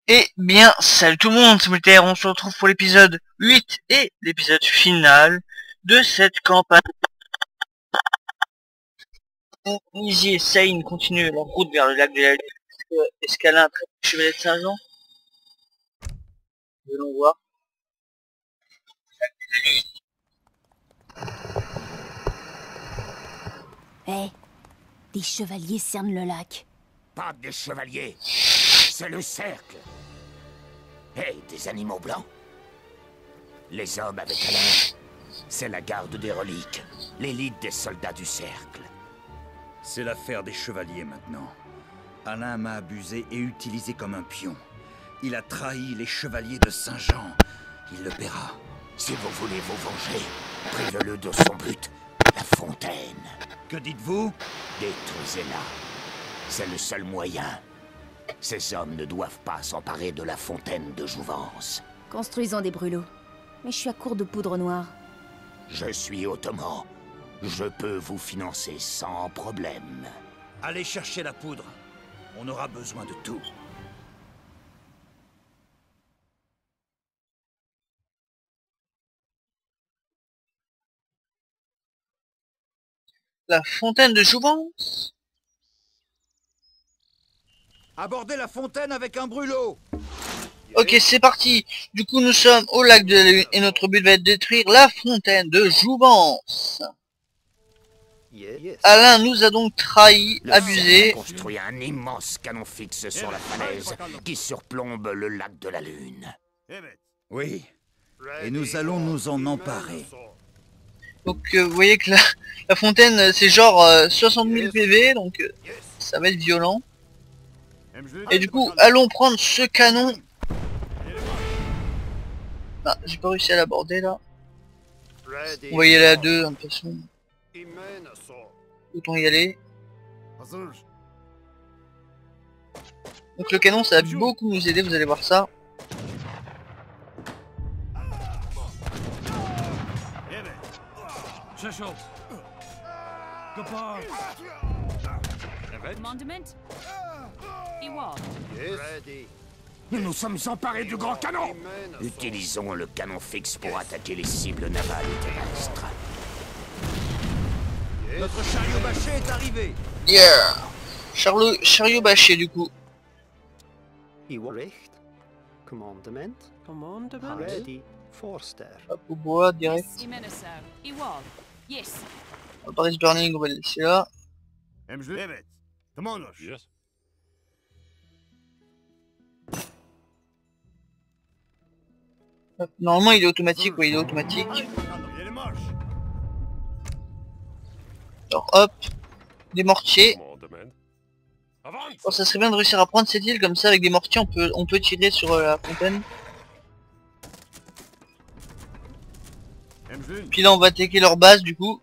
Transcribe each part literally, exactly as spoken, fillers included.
Eh bien, salut tout le monde, c'est Militaire, on se retrouve pour l'épisode huit et l'épisode final de cette campagne. Lizzie et Sain continuent leur route vers le lac de la Lune. Est-ce qu'elle a un très chevalet de Saint-Jean? Allons voir. Hé, hey, des chevaliers cernent le lac. Pas des chevaliers, c'est le cercle. Hé, hey, des animaux blancs. Les hommes avec Alain, c'est la garde des reliques, l'élite des soldats du cercle. C'est l'affaire des chevaliers maintenant. Alain m'a abusé et utilisé comme un pion. Il a trahi les chevaliers de Saint-Jean. Il le paiera. Si vous voulez vous venger, privez-le de son but, la fontaine. Que dites-vous? Détruisez-la. C'est le seul moyen. Ces hommes ne doivent pas s'emparer de la fontaine de jouvence. Construisons des brûlots. Mais je suis à court de poudre noire. Je suis ottoman. Je peux vous financer sans problème. Allez chercher la poudre. On aura besoin de tout. La fontaine de jouvence. Abordez la fontaine avec un brûlot. Ok, c'est parti. Du coup, nous sommes au lac de la Lune et notre but va être de détruire la fontaine de jouvence. Alain nous a donc trahi, Le abusé. cercle a construit un immense canon fixe sur la falaise qui surplombe le lac de la Lune. Oui. Et nous allons nous en emparer. Donc euh, vous voyez que la, la fontaine c'est genre euh, soixante mille P V, donc euh, ça va être violent. Et du coup, allons prendre ce canon. Ah, j'ai pas réussi à l'aborder là. On va y aller à deux, hein, de toute façon. Autant y aller. Donc le canon ça va beaucoup nous aider, vous allez voir ça. Nous nous sommes emparés du grand canon. Utilisons le canon fixe pour attaquer les cibles navales et terrestres. Notre chariot bâché est arrivé. Yeah. Charlot, chariot bâché du coup. Commandement. Commandement. Ready. Forster. Hop au bois direct. Paris Burning, on va le laisser là. Hop, normalement il est automatique, ouais il est automatique. Alors hop, des mortiers. Oh, ça serait bien de réussir à prendre cette île comme ça avec des mortiers, on peut on peut tirer sur euh, la fontaine. Puis là on va attaquer leur base du coup.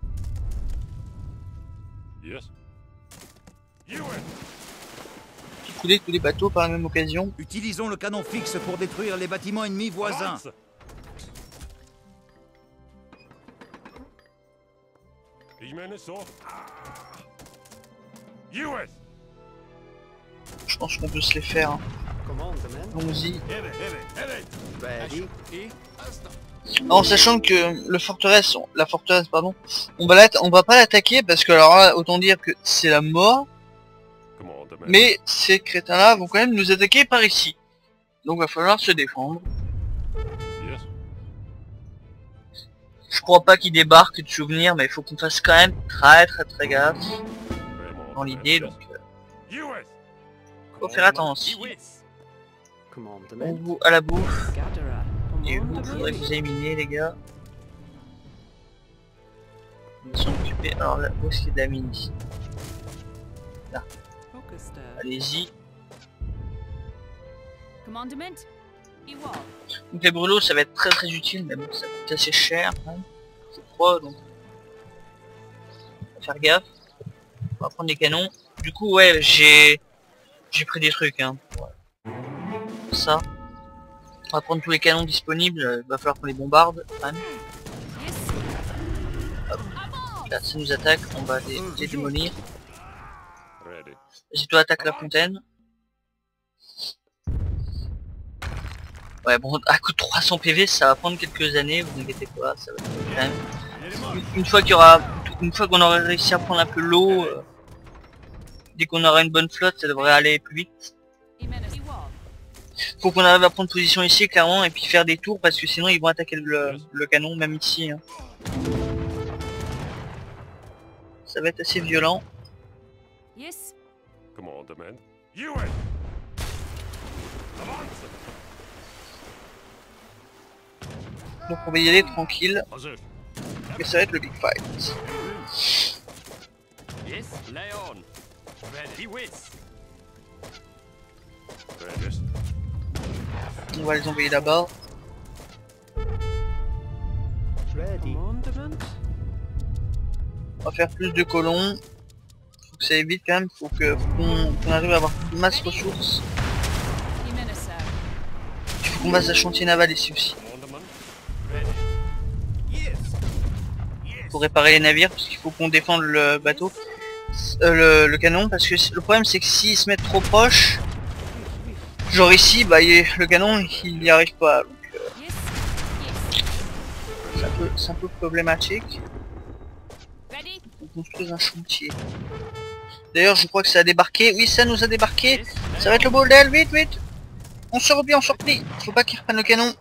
Puis couler tous les bateaux par la même occasion. Utilisons le canon fixe pour détruire les bâtiments ennemis voisins. Je pense qu'on peut se les faire. Hein. Allons-y. En sachant que le forteresse, la forteresse pardon, on va la, on va pas l'attaquer parce que alors là, autant dire que c'est la mort. Mais ces crétins là vont quand même nous attaquer par ici. Donc va falloir se défendre. Je crois pas qu'ils débarquent de souvenirs, mais il faut qu'on fasse quand même très très très gaffe dans l'idée. Donc euh, faut faire attention. On vous à la bouffe. Et vous, faudrait que vous éliminiez les gars. Ils sont occupés. Alors là, où est-ce qu'il y a de la mine ici? Là. Allez-y. Donc les brûlots ça va être très très utile, mais bon ça coûte assez cher. Hein. C'est trois donc. Faut faire gaffe. On va prendre des canons. Du coup ouais j'ai. J'ai pris des trucs hein. Ouais. Ça. On va prendre tous les canons disponibles, il va falloir qu'on les bombarde quand même. Hop. Là ça nous attaque, on va les, les démolir. Vas-y toi attaque la fontaine. Ouais bon, à coup de trois cents P V, ça va prendre quelques années, vous inquiétez pas, ça va quand même. Une, une fois qu'il y aura, une fois qu'on aura réussi à prendre un peu l'eau, euh, dès qu'on aura une bonne flotte, ça devrait aller plus vite. Faut qu'on arrive à prendre position ici clairement et puis faire des tours parce que sinon ils vont attaquer le, le canon même ici. Hein. Ça va être assez violent. Yes. Commandement. U S. Avance. Donc on va y aller tranquille. Mais ça va être le big fight. Yes, Leon. Ready with. Ready. On va les envoyer là-bas. Ready. On va faire plus de colons. Faut que ça aille vite quand même. Faut que qu'on qu'on arrive à avoir une masse ressources. Il faut qu'on fasse un chantier naval ici aussi. Pour réparer les navires parce qu'il faut qu'on défende le bateau. Euh, le, le canon parce que le problème c'est que s'ils se mettent trop proches, genre ici, bah il, le canon il n'y arrive pas. Donc euh, c'est un peu, c'est un peu problématique. On construise un chantier. D'ailleurs je crois que ça a débarqué. Oui ça nous a débarqué. Ça va être le bordel, vite vite. On se replie, on se replie. Faut pas qu'ils reprennent le canon.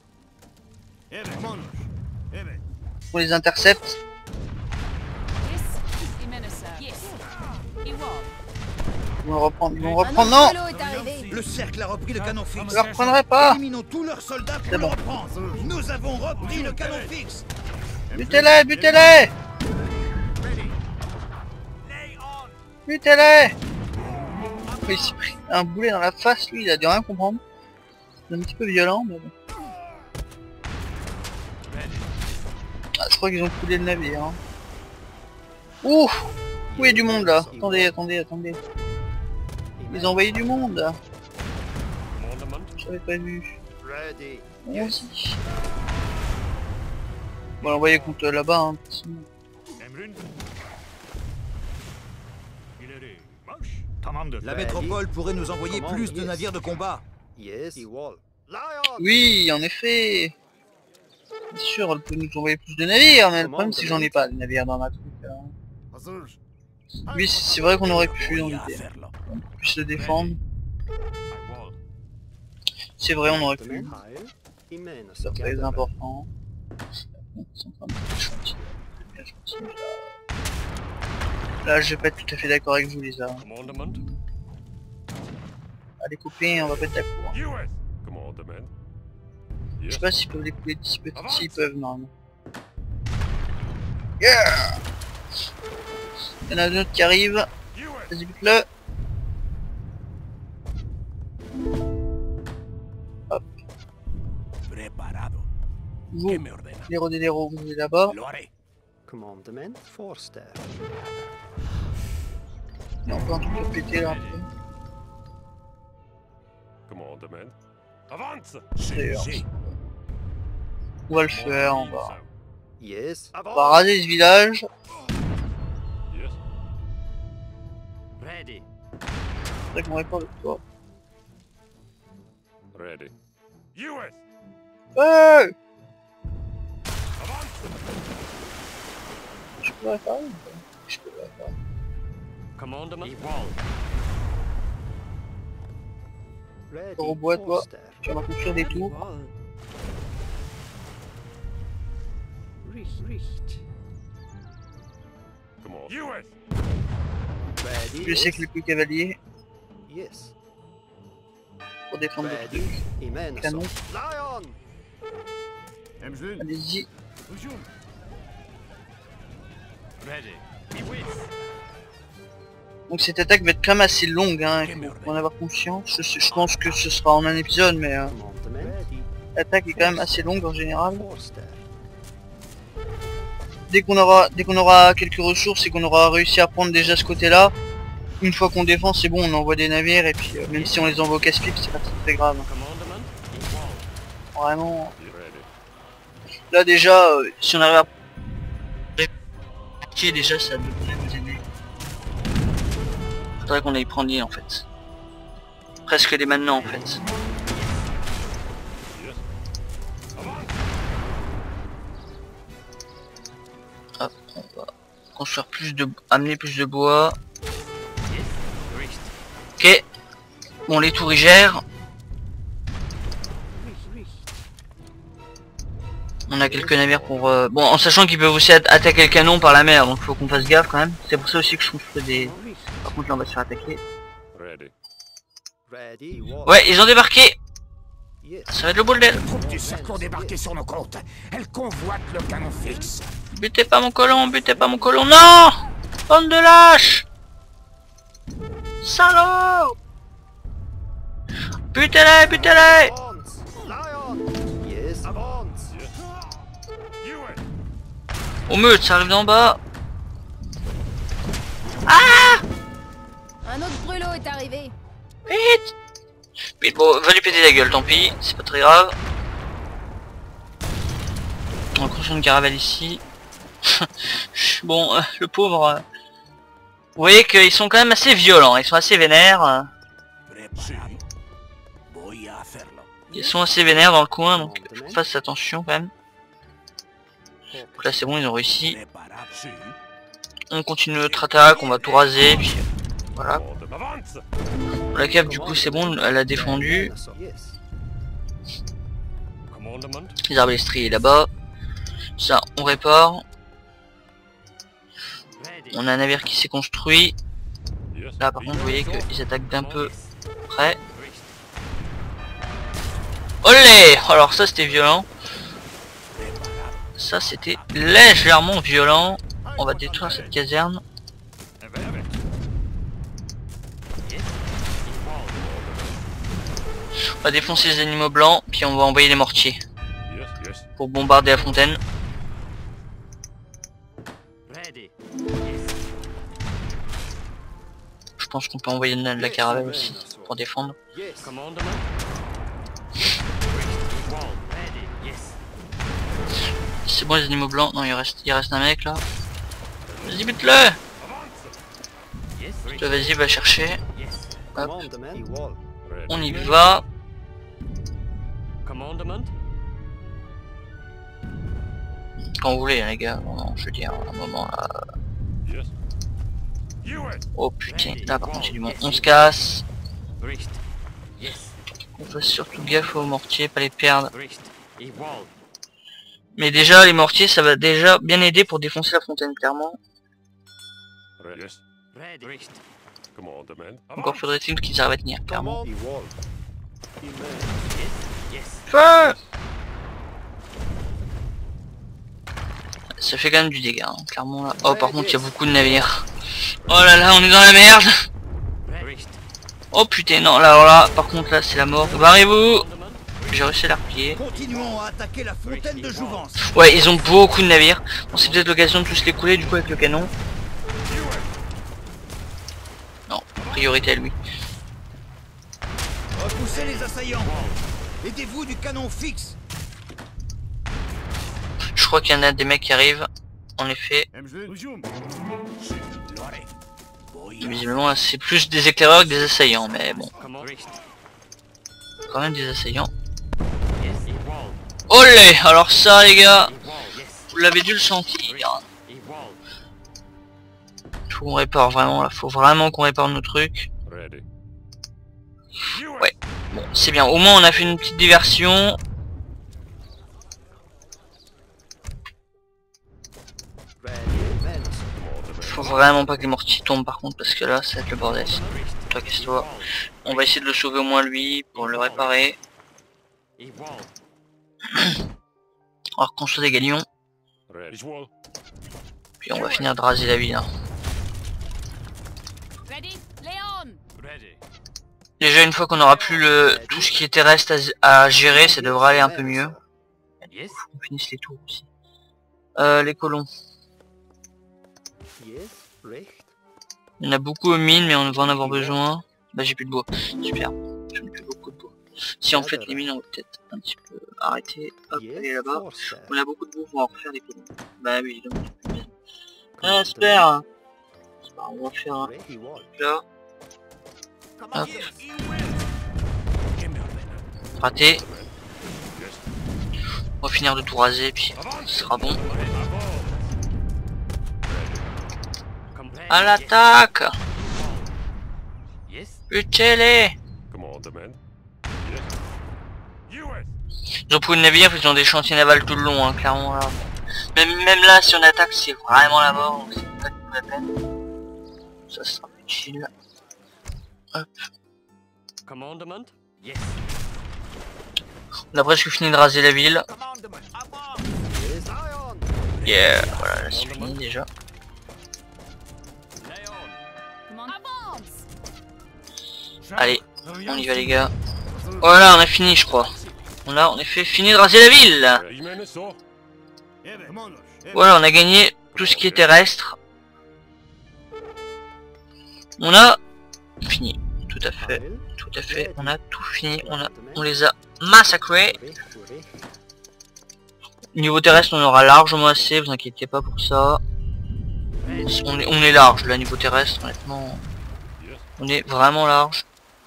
On les intercepte. Ils vont le reprendre, ils vont le reprendre, non. Le cercle a repris le canon fixe. Je le reprendrai pas. Éliminons tous leurs soldats pour C'est le bon. reprendre. Nous avons repris le canon fixe. Butez-les, butez-les. Butez-les. Il s'est pris un boulet dans la face, lui, il a dû rien comprendre. C'est un petit peu violent, mais bon. Ah, je crois qu'ils ont coulé le navire. Hein. Ouh, où est du monde là? Attendez, attendez, attendez. Ils ont envoyé du monde. J'avais pas vu. Allons-y. On va l'envoyer contre là-bas. Hein, La métropole pourrait nous envoyer plus de navires de combat. Yes. oui, en effet. Bien sûr, elle peut nous envoyer plus de navires, mais le problème c'est que j'en ai pas de navires dans ma truc. Hein. Oui, c'est vrai qu'on aurait pu en idée. On pu se défendre. C'est vrai, on aurait pu. C'est très important. Là, je vais pas être tout à fait d'accord avec vous, Lisa. Allez, copains, on va pas être d'accord. Je sais pas s'ils peuvent les couler d'ici petit, s'ils peuvent, normalement. Yeah! Il y en a un autre qui arrive. Vas-y, bute-le. Hop. Vous, les rodéléros, vous êtes là-bas. Commandement Forster. Il y a encore un truc à péter là un peu. Commandement. Avance. D'ailleurs, on va le faire, on va, Yes. on va raser ce village. Yes. Ready. C'est vrai qu'on répond avec toi. Ready. U S. Hey! Avance. Je peux la réparer ou pas? Je peux la réparer. Commandement. Ready. Rebois, toi. Forster. Tu vas construire des tours. Richt. Richt. Command. U S. Ready. Je sais que le plus cavalier Yes. pour défendre le Ready. truc. Amen. Canon. Lion. Allez-y. Ready. Be with. Donc cette attaque va être quand même assez longue, hein, il faut en avoir conscience. Je, je pense que ce sera en un épisode, mais euh, Commandement. Ready. l'attaque est quand même assez longue en général. Forster. Dès qu'on aura, dès qu'on aura quelques ressources et qu'on aura réussi à prendre déjà ce côté-là, une fois qu'on défend, c'est bon, on envoie des navires et puis euh, même si on les envoie au casse-pipe, c'est pas très, très grave. Commandement. Vraiment. Ready. Là déjà, euh, si on arrive à qui déjà ça devrait nous aider. Faudrait qu'on aille prendre l'île en fait. Presque dès maintenant en fait. On va construire plus de... amener plus de bois. Ok. Bon, les tours ils gèrent. On a quelques navires pour... Euh... Bon, en sachant qu'ils peuvent aussi attaquer le canon par la mer, donc faut qu'on fasse gaffe quand même. C'est pour ça aussi que je construis des... Par contre là on va se faire attaquer. Ready. Ready, wall. Ouais, ils ont débarqué. Yes. Ça va être le bordel. Les troupes du cercle ont débarqué sur nos côtes. Elles convoitent le canon fixe. Butez pas mon colon, butez pas mon colon. Non! Bande de lâches! Salaud! Butez-les, butez-les! Avance. Lion. Yes. Avance. You win. Au meute, ça arrive d'en bas. Un autre brûlot est arrivé. Vite! Vite, bon, va lui péter la gueule, tant pis, c'est pas très grave. On va construire une caravelle ici. Bon, euh, le pauvre... euh, Vous voyez qu'ils sont quand même assez violents, ils sont assez vénères. euh, Ils sont assez vénères dans le coin, donc faut qu'on fasse attention quand même. Donc là c'est bon, ils ont réussi. On continue notre attaque, on va tout raser, puis voilà. Avance. La cave du coup c'est bon, elle a défendu. Yes. Commandement. Les arbres estriés là-bas. Ça, on répare. On a un navire qui s'est construit. Yes. Là par contre vous voyez qu'ils attaquent d'un peu près. Olé! Alors ça c'était violent. Ça c'était légèrement violent. On va détruire cette caserne. On va défoncer les animaux blancs, puis on va envoyer les mortiers Yes, yes. pour bombarder la fontaine. Je pense qu'on peut envoyer la, la caravelle aussi pour défendre. Yes. C'est bon les animaux blancs. Non, il reste, il reste un mec là. Vas-y, bute-le. Toi, vas-y, va chercher. Hop, Commandement. Wall. Ready. on y va. Commandement. Quand vous voulez, hein, les gars. Non, non, je veux dire, à un moment là. Yes. You win. Oh putain, là par contre, c'est du monde. On se casse. Bericht. Yes. On fasse surtout gaffe aux mortiers, pas les perdre. Bericht. Ich wall. Mais déjà, les mortiers, ça va déjà bien aider pour défoncer la fontaine, clairement. Ready. Yes. Ready. Bericht. Commandement. Encore faudrait-il qu'ils arrivent à tenir, clairement. Command. Wall. Amen. Yes. Feu! Ça fait quand même du dégât, hein, clairement là. Oh, par contre, il y a beaucoup de navires. Oh là là, on est dans la merde. Bericht. Oh putain, non, là, alors là, par contre, là, c'est la mort. Barrez-vous! J'ai réussi à la replier. Continuons à attaquer la fontaine de Jouvence. Ouais, ils ont beaucoup de navires. Bon, c'est peut-être l'occasion de tous les couler, du coup, avec le canon. Non, priorité à lui. Repoussez les assaillants. Aidez-vous du canon fixe. Je crois qu'il y en a des mecs qui arrivent. En effet, visiblement, là, c'est plus des éclaireurs que des assaillants, mais bon, Command. Bericht. quand même des assaillants. Yes. Ich wall. Olé! Alors ça, les gars, Ich wall. Yes. vous l'avez dû le sentir. Ich wall. Faut qu'on répare vraiment, là. Faut vraiment qu'on répare nos trucs. Ready. You win. Ouais. Bon, c'est bien. Au moins, on a fait une petite diversion. Ready. Amen. Faut vraiment pas que les mortiers tombent, par contre, parce que là, ça va être le bordel. Toi, casse-toi. On va essayer de le sauver au moins lui, pour le réparer. Ich wall. On va reconstruire des galions, Ready. Ich wall. puis on va finir de raser la ville. Hein. Ready? Léon! Ready. Déjà, une fois qu'on aura plus le tout ce qui est terrestre à, à gérer, ça devrait aller un peu mieux. Yes. On finisse les tours aussi. Euh, les colons. Yes. Recht. Il y en a beaucoup aux mines, mais on va en avoir besoin. Bah, j'ai plus de bois. Super. J'en ai plus beaucoup de bois. Si en fait les mines, on va peut-être un petit peu arrêter. Hop, aller Yes. là-bas. Force. On a beaucoup de bois, on va en refaire des colons. Bah oui, évidemment. Ah, super. C'est pas grave, on va faire un Ready. Wall. là. Hop. Raté. On va finir de tout raser, puis ce sera bon. À l'attaque! Yes. Butez-les! Commandement. Yes. U S. Ils ont pris le navire, ils ont des chantiers navals tout le long, hein, clairement là. Même, même là, si on attaque, c'est vraiment la mort, donc c'est pas du tout la peine. Ça sera plus chill. Hop. Commandement. Yes. On a presque fini de raser la ville. Commandement, avant. Yes, Ion. Yeah, voilà, là c'est fini déjà. Leon. Avance! Allez, on y va les gars. Voilà, on a fini je crois. On a en effet fini de raser la ville. Jiménez, so. Voilà, on a gagné tout ce qui est terrestre. On a fini, tout à fait, Heil. tout à fait, on a tout fini, on, a, on les a massacrés. Recht, recht. Niveau terrestre, on aura largement assez, vous inquiétez pas pour ça. On est, on est large là, niveau terrestre, honnêtement. On est vraiment large.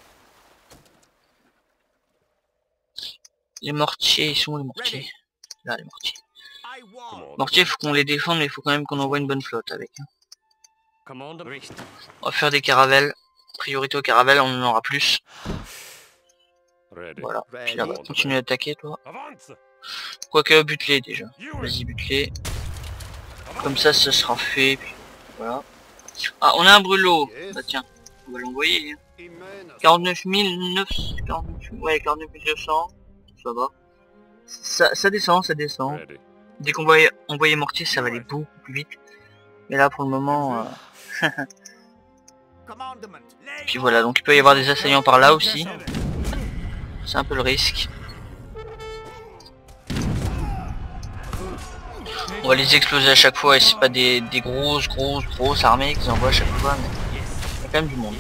Les mortiers, ils sont où les mortiers? Là, les mortiers. I wall. Commandement. Mortiers, il faut qu'on les défende, mais il faut quand même qu'on envoie une bonne flotte avec. hein. Commandement. Richt. On va faire des caravelles. Priorité aux caravelles, on en aura plus. Ready. Voilà. Ready. Puis là, on va continuer à attaquer, toi. Avance. Quoique, bute-les déjà. U S. Vas-y, bute-les. Comme ça, ça sera fait. Puis voilà. Ah, on a un brûlot. Yes. Bah tiens, on va l'envoyer. hein. Immense. quarante-neuf mille neuf cents, quarante-neuf, ouais, quarante-neuf mille deux cents. Ça va. Ça, ça descend, ça descend. Ready. Dès qu'on va envoyer mortier, ça va aller beaucoup plus vite. Mais là, pour le moment... euh, Commandement. Puis voilà, donc il peut y avoir des assaillants par là aussi. C'est un peu le risque. On va les exploser à chaque fois et c'est pas des, des grosses, grosses, grosses armées qu'ils envoient à chaque fois, mais il y a quand même du monde.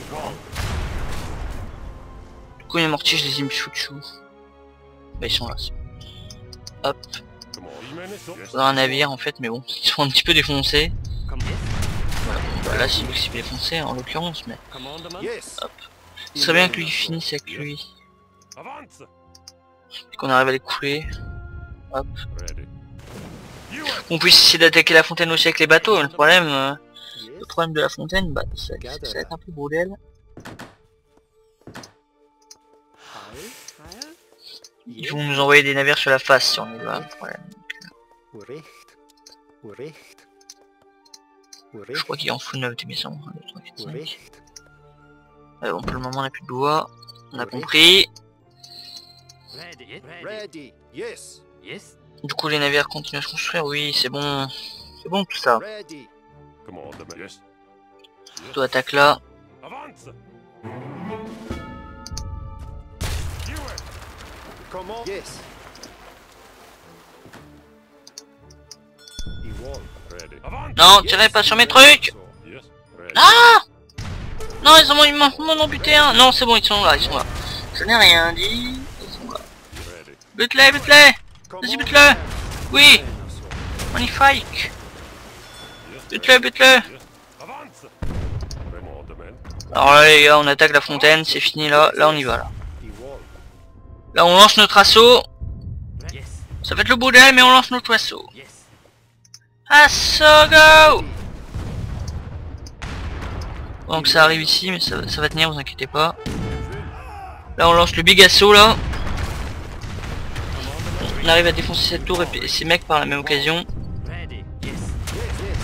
Du coup les mortiers, je les ai mis chou-chou. Bah ils sont là. Hop, Comment Jiménez, so. Yes. faudra un navire en fait, mais bon, ils sont un petit peu défoncés. Comme yes. Voilà, bon, bah là c'est lui qui s'est défoncé en l'occurrence, mais Commandement. Yes. ce serait bien que lui finisse avec lui. Avance. Et qu'on arrive à les couler. Hop. Ready. U S. On puisse essayer d'attaquer la fontaine aussi avec les bateaux, mais le problème, euh, Yes. le problème de la fontaine, bah ça, ça va être un peu bordel. Heil. Heil. Ils vont nous envoyer des navires sur la face si on y va, le problème. Recht. Recht. Je Recht. crois qu'il en faut neuf des maisons. un, deux, trois, quatre, cinq. Recht. Ouais, bon, pour le moment on n'a plus de bois, on a compris. Ready. Yes. Ready. Ready. Yes. Yes. Du coup les navires continuent à se construire, oui c'est bon. C'est bon tout ça. Ready. Commandement. Yes. Toi attaque là. Avance. U S. Comment? Yes. Igual. Ready. Avance. Non, tirez pas sur mes trucs. Yes. Ready. Ah non, ils ont ils m'ont ils m'en ont buté un. Non c'est bon, ils sont là, ils sont là. Je n'ai rien dit. Ils sont là. Ready. Bute-les, bute-les. Vas-y, bute-le. Oui. Magnifique. Yes. Bute-le, bute-le. Yes. Avance. Commandement. Alors là les gars, on attaque la fontaine, c'est fini là. Là on y va là. Igual. Là on lance notre assaut. Yes. Ça va être le bordel mais on lance notre assaut. Yes. Assaut go. Donc ça arrive ici mais ça, ça va tenir, vous inquiétez pas. Là on lance le big assaut là. On arrive à défoncer cette tour et puis ces mecs par la même occasion. Ready. Yes. Yes, yes.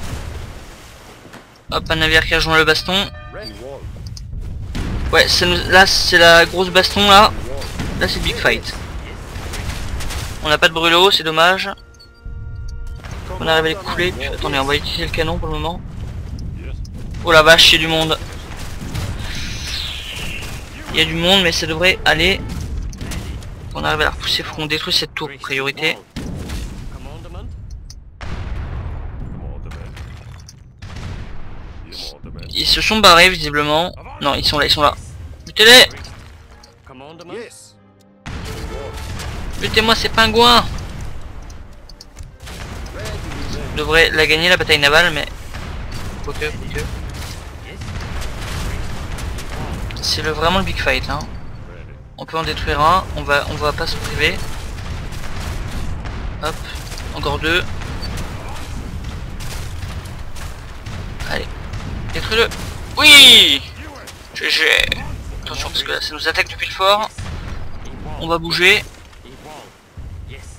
Hop, un navire qui rejoint le baston. Ready. Igual. Ouais, ça nous... là c'est la grosse baston là. Là c'est le big fight. On n'a pas de brûlot, c'est dommage. On arrive à les couler. Puis, attendez, on va utiliser le canon pour le moment. Yes. Oh la vache, il y a du monde. Il y a du monde mais ça devrait aller. On arrive à la repousser, faut qu'on détruise cette tour, priorité. Commandement. Commandement. Commandement. Ils se sont barrés visiblement. Non, ils sont là, ils sont là. Butez-les. Commandement. Yes. Butez-moi ces pingouins. Je devrais la gagner la bataille navale mais... Quoique, quoique. Yes. C'est le, vraiment le big fight hein. On peut en détruire un, on va on va pas se priver. Hop, encore deux. Allez. Détruis-le. Oui. G G. Attention parce que là ça nous attaque depuis le fort. On va bouger. Yes.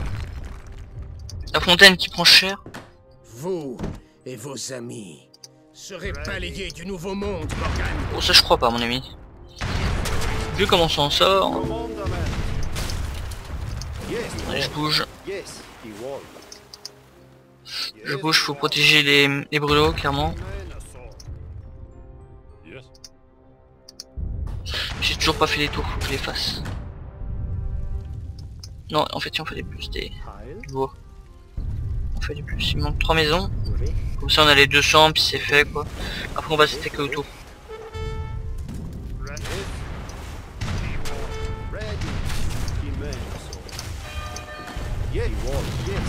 La fontaine qui prend cher. Vous et vos amis serez balayés du nouveau monde, Morgan. Oh ça je crois pas mon ami. Vu comment on s'en sort. Commander. Yes. Allez, je bouge. Yes. He won. Je bouge, faut protéger les, les brûlots clairement. Yes. J'ai toujours pas fait les tours, faut que je les fasse. Non, en fait si on fait les plus des... Heil. Je vois. On fait les plus, il manque trois maisons. Recht. Comme ça on a les deux cents puis c'est fait quoi. Après on va s'attaquer autour. Ready. He made us all. Yes. He won. Yes.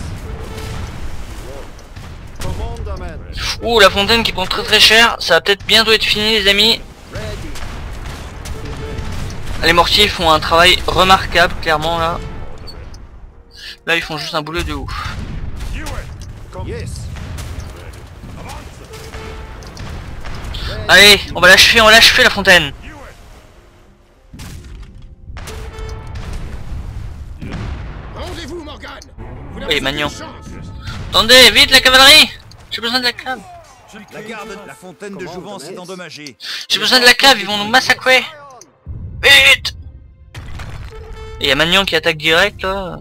He won. Commander man. Ouh la fontaine qui prend très très cher. Ça va peut-être bientôt être fini les amis. Ready. He made. Les mortiers font un travail remarquable clairement là. Là ils font juste un boulot de ouf. Come. Yes. Allez, on va l'achever, on va l'achever la fontaine. Rendez-vous, Morgan. Vous Oui, n'avez Magnon. aucune chance. Attendez, vite la cavalerie. J'ai besoin de la clave. La garde, la fontaine de Jouvence est endommagée. J'ai besoin de la clave, ils vont nous massacrer. Vite. Et y a Magnon qui attaque direct là.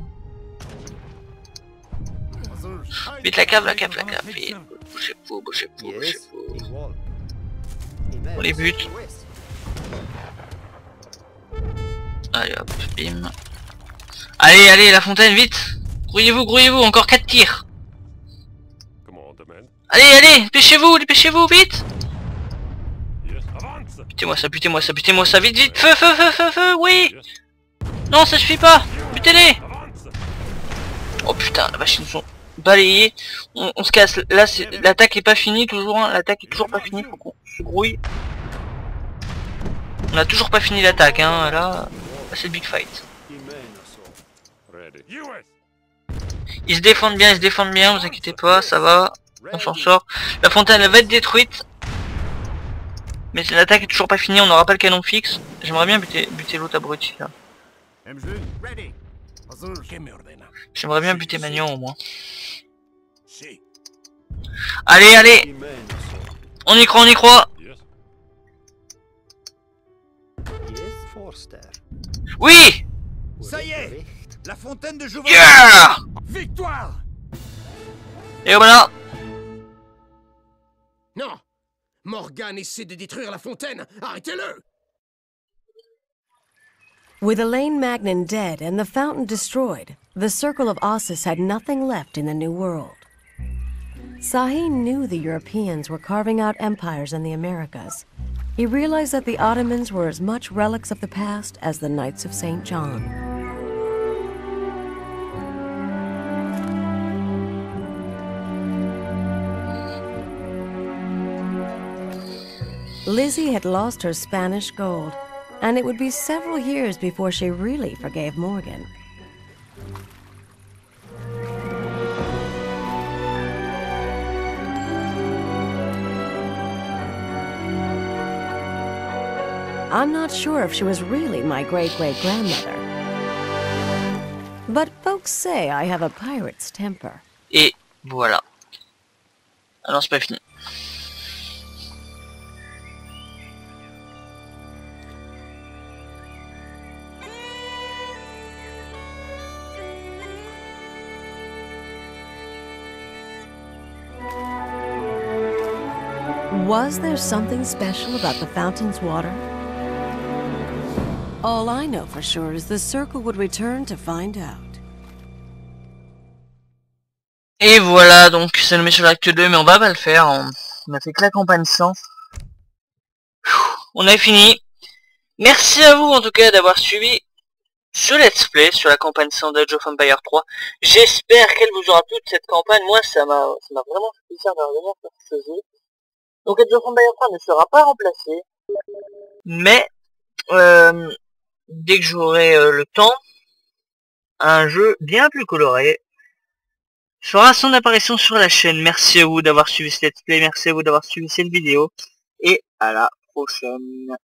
Vite la cave, la cave, la cave. Vite. Bougez-vous, bougez-vous, Yes. bougez-vous. He won. He made On les us bute. west. Allez hop, bim. Allez, allez, la fontaine, vite. Grouillez-vous, grouillez-vous, encore quatre tirs. Commander man. Allez, allez, dépêchez-vous, dépêchez-vous, vite. Yes. Avance. Butez-moi ça, butez-moi ça, butez-moi ça, vite, vite. Feu, feu, feu, feu, feu, oui. Yes. Non, ça suffit pas. Butez-les. Avance. Oh putain, la vache, ils nous sont balayés. On, on se casse. Là, c'est l'attaque est pas finie, toujours. Hein. L'attaque est toujours pas finie, faut qu'on se grouille. On a toujours pas fini l'attaque, hein. Là, là c'est le big fight. He made us all. Ready. U S. Ils se défendent bien, ils se défendent bien, vous inquiétez pas, ça va. On s'en sort. La fontaine elle va être détruite. Mais l'attaque est toujours pas finie, on n'aura pas le canon fixe. J'aimerais bien buter, buter l'autre abruti là. Ready. J'aimerais bien buter Magnon au moins. Si. Allez, allez, He made us all. on y croit, on y croit. Yes. Yes. Forster. Oui. Ça y est, Recht. la fontaine de Jouvence. Yeah. Victoire. Et voilà. Non. Morgan essaie de détruire la fontaine. Arrêtez-le. With Elaine Magnan dead and the fountain destroyed, the Circle of Ossus had nothing left in the New World. Sahin knew the Europeans were carving out empires in the Americas. He realized that the Ottomans were as much relics of the past as the Knights of Saint John. Lizzie had lost her Spanish gold, and it would be several years before she really forgave Morgan. I'm not sure if she was really my great-great-grandmother. But folks say I have a pirate's temper. Et voilà. Ah non, c'est pas fini. Was there something special about the fountain's water? All I know for sure is the Circle would return to find out. Et voilà, donc c'est le met sur l'acte deux, mais on va pas le faire. On, on a fait que la campagne cent. On a fini. Merci à vous en tout cas d'avoir suivi ce let's play sur la campagne cent d'Age of Empires trois. J'espère qu'elle vous aura plu de cette campagne. Moi ça m'a ça m'a vraiment fait plaisir de revenir sur ce jeu. Donc Age of Empires trois ne sera pas remplacé. Mais euh, dès que j'aurai euh, le temps, un jeu bien plus coloré fera son apparition sur la chaîne. Merci à vous d'avoir suivi ce let's play, merci à vous d'avoir suivi cette vidéo, et à la prochaine.